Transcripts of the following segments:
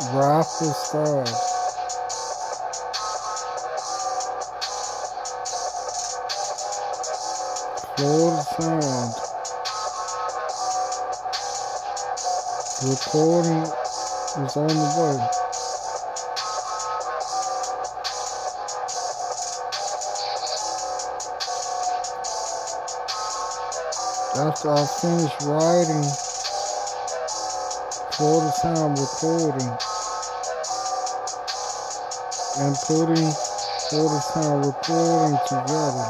Rapper star. Florida sound. Recording is on the way. After I finish writing Florida sound recording and putting Florida sound recording together,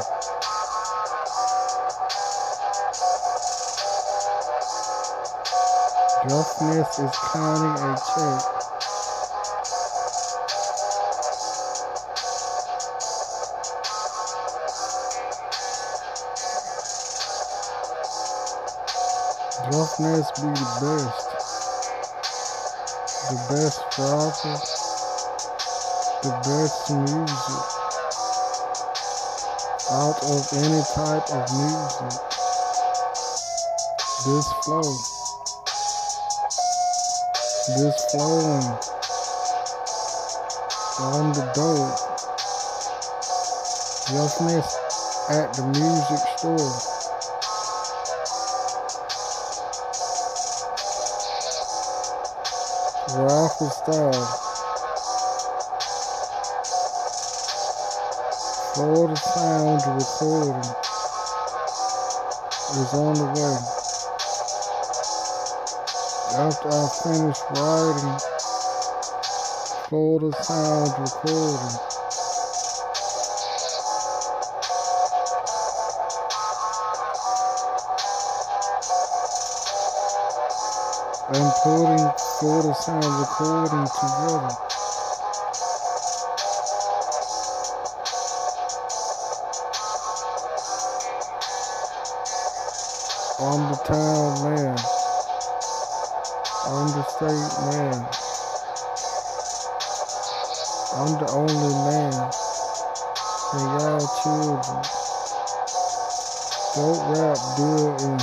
Faness is counting a check. Faness be the best rapper, the best music out of any type of music. This flowing, I'm the dope. Faness at the music store. Rapper style. Florida sound recording is on the way. After I finish writing Florida sound recording, and putting Florida sound recording together, I'm the town man. I'm the state man. I'm the only man. And y'all children. Dope rap deal in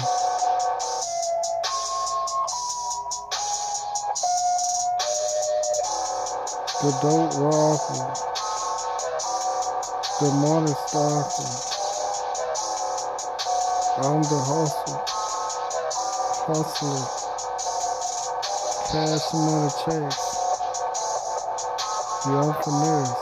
the dope rapper, the money stalker. I'm the hustler. Cash money checks. I'm Faness.